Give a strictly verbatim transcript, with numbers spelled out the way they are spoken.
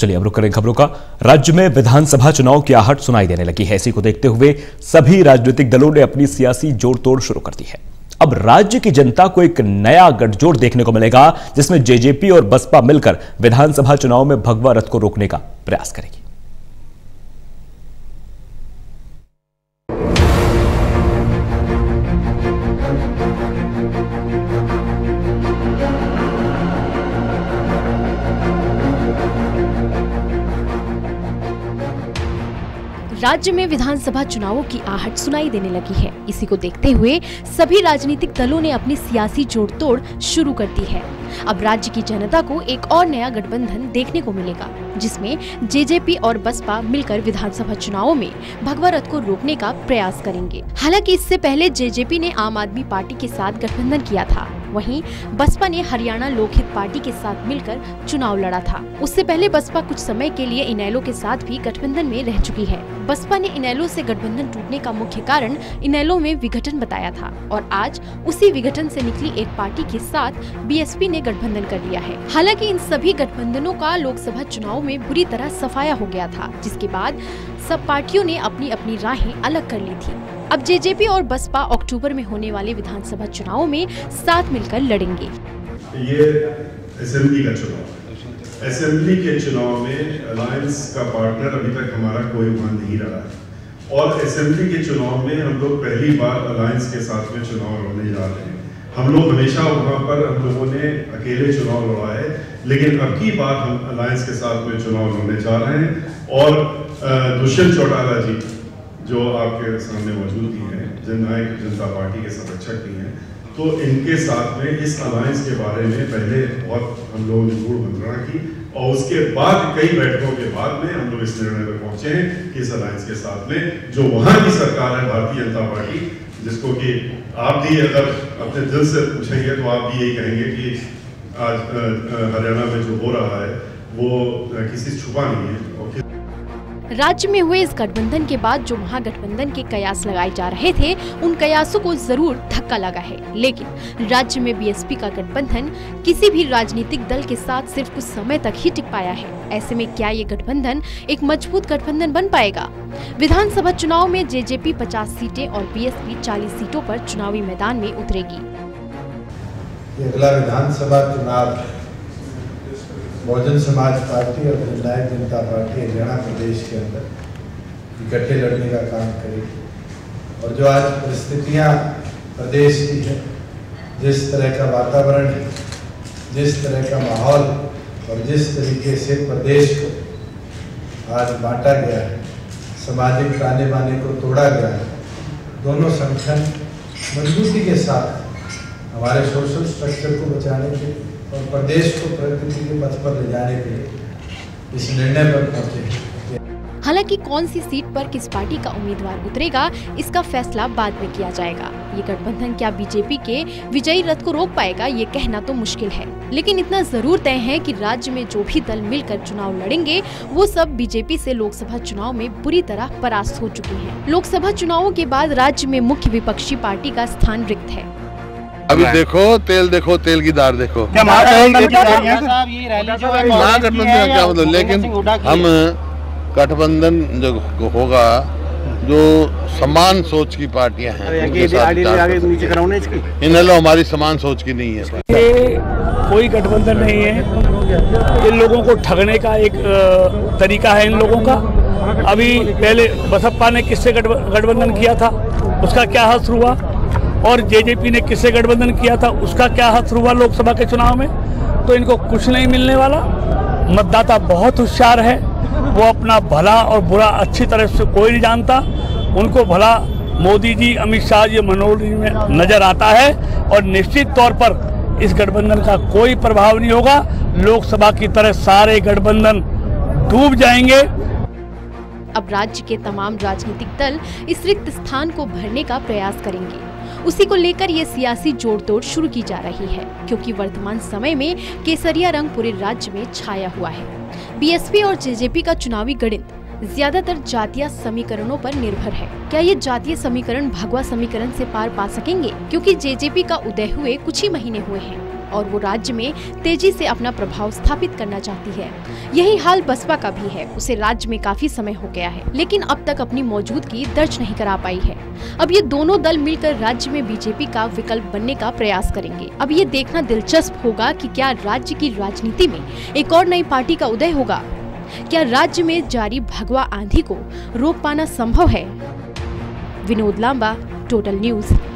चलिए अब रुक करें खबरों का। राज्य में विधानसभा चुनाव की आहट सुनाई देने लगी है। इसी को देखते हुए सभी राजनीतिक दलों ने अपनी सियासी जोड़तोड़ शुरू कर दी है। अब राज्य की जनता को एक नया गठजोड़ देखने को मिलेगा, जिसमें जेजेपी और बसपा मिलकर विधानसभा चुनाव में भगवा रथ को रोकने का प्रयास करेगी। राज्य में विधानसभा चुनावों की आहट सुनाई देने लगी है। इसी को देखते हुए सभी राजनीतिक दलों ने अपनी सियासी जोड़तोड़ शुरू कर दी है। अब राज्य की जनता को एक और नया गठबंधन देखने को मिलेगा, जिसमें जेजेपी और बसपा मिलकर विधानसभा चुनावों में भगवा रथ को रोकने का प्रयास करेंगे। हालांकि इससे पहले जेजेपी ने आम आदमी पार्टी के साथ गठबंधन किया था, वहीं बसपा ने हरियाणा लोकहित पार्टी के साथ मिलकर चुनाव लड़ा था। उससे पहले बसपा कुछ समय के लिए इनेलो के साथ भी गठबंधन में रह चुकी है। बसपा ने इनेलो से गठबंधन टूटने का मुख्य कारण इनेलो में विघटन बताया था और आज उसी विघटन से निकली एक पार्टी के साथ बीएसपी ने गठबंधन कर लिया है। हालांकि इन सभी गठबंधनों का लोकसभा चुनाव में बुरी तरह सफाया हो गया था, जिसके बाद सब पार्टियों ने अपनी अपनी राहें अलग कर ली थी। अब जेजेपी और बसपा अक्टूबर में होने वाले विधानसभा चुनाव में साथ मिलकर लड़ेंगे। ये असेंबली का चुनाव है। असेंबली के चुनाव में अलायंस का पार्टनर अभी तक हमारा कोई वहां नहीं रहा है और असेंबली के चुनाव में हम लोग पहली बार अलायंस के साथ में चुनाव लड़ने जा रहे हैं। हम लोग हमेशा वहां पर हम लोगों ने अकेले चुनाव लड़ा है, लेकिन अब की बार हम अलायंस के साथ में चुनाव लड़ने जा रहे हैं। और दुष्यंत चौटाला जी जो आपके सामने मौजूद ही हैं, जननायक जनता पार्टी के संरक्षक भी हैं, तो इनके साथ में इस अलायंस के बारे में पहले बहुत हम लोगों ने गूढ़ मंत्रणा की और उसके बाद कई बैठकों के बाद में हम लोग इस निर्णय पर पहुंचे हैं कि इस अलायंस के साथ में जो वहां की सरकार है भारतीय जनता पार्टी, जिसको कि आप भी अगर अपने दिल से पूछेंगे तो आप भी यही कहेंगे कि आज हरियाणा में जो हो रहा है वो किसी छुपा नहीं है। और राज्य में हुए इस गठबंधन के बाद जो महागठबंधन के कयास लगाए जा रहे थे, उन कयासों को जरूर धक्का लगा है। लेकिन राज्य में बीएसपी का गठबंधन किसी भी राजनीतिक दल के साथ सिर्फ कुछ समय तक ही टिक पाया है। ऐसे में क्या ये गठबंधन एक मजबूत गठबंधन बन पाएगा? विधानसभा चुनाव में जेजेपी पचास सीटें और बीएसपी चालीस सीटों पर चुनावी मैदान में उतरेगी। अगला विधानसभा चुनाव बहुजन समाज पार्टी और जननायक जनता पार्टी हरियाणा प्रदेश के अंदर इकट्ठे लड़ने का काम करेगी। और जो आज परिस्थितियां प्रदेश की है, जिस तरह का वातावरण है, जिस तरह का माहौल और जिस तरीके से प्रदेश को आज बांटा गया है, सामाजिक ताने बाने को तोड़ा गया है, दोनों संगठन मजबूती के साथ हमारे सोशल स्ट्रक्चर को बचाने के लिए और प्रदेश को प्रगति के पथ पर ले जाने के लिए इस निर्णय पर पहुंचे। हालांकि कौन सी सीट पर किस पार्टी का उम्मीदवार उतरेगा, इसका फैसला बाद में किया जाएगा। ये गठबंधन क्या बीजेपी के विजयी रथ को रोक पाएगा, ये कहना तो मुश्किल है। लेकिन इतना जरूर तय है कि राज्य में जो भी दल मिलकर चुनाव लड़ेंगे, वो सब बीजेपी से लोकसभा चुनाव में बुरी तरह परास्त हो चुके हैं। लोकसभा चुनावों के बाद राज्य में मुख्य विपक्षी पार्टी का स्थान रिक्त है। अभी देखो तेल देखो तेल की दार देखो क्या महागठबंधन क्या मतलब, लेकिन हम गठबंधन जो होगा जो समान सोच की पार्टियां हैं, इनेलो हमारी समान सोच की नहीं है। ये कोई गठबंधन नहीं है, इन लोगों को ठगने का एक तरीका है इन लोगों का। अभी पहले बसपा ने किससे गठबंधन किया था, उसका क्या हश्र हुआ, और जेजेपी ने किससे गठबंधन किया था, उसका क्या हश्र हुआ लोकसभा के चुनाव में। तो इनको कुछ नहीं मिलने वाला। मतदाता बहुत होशियार है, वो अपना भला और बुरा अच्छी तरह से कोई नहीं जानता। उनको भला मोदी जी, अमित शाह जी, मनोहर जी में नजर आता है और निश्चित तौर पर इस गठबंधन का कोई प्रभाव नहीं होगा। लोकसभा की तरह सारे गठबंधन डूब जाएंगे। अब राज्य के तमाम राजनीतिक दल इस रिक्त स्थान को भरने का प्रयास करेंगे। उसी को लेकर ये सियासी जोड़तोड़ शुरू की जा रही है, क्योंकि वर्तमान समय में केसरिया रंग पूरे राज्य में छाया हुआ है। बीएसपी और जेजेपी का चुनावी गणित ज्यादातर जातीय समीकरणों पर निर्भर है। क्या ये जातीय समीकरण भगवा समीकरण से पार पा सकेंगे? क्योंकि जेजेपी का उदय हुए कुछ ही महीने हुए हैं और वो राज्य में तेजी से अपना प्रभाव स्थापित करना चाहती है। यही हाल बसपा का भी है। उसे राज्य में काफी समय हो गया है, लेकिन अब तक अपनी मौजूदगी दर्ज नहीं करा पाई है। अब ये दोनों दल मिलकर राज्य में बीजेपी का विकल्प बनने का प्रयास करेंगे। अब ये देखना दिलचस्प होगा कि क्या राज्य की राजनीति में एक और नई पार्टी का उदय होगा। क्या राज्य में जारी भगवा आंधी को रोक पाना संभव है? Vinod Lamba, total news.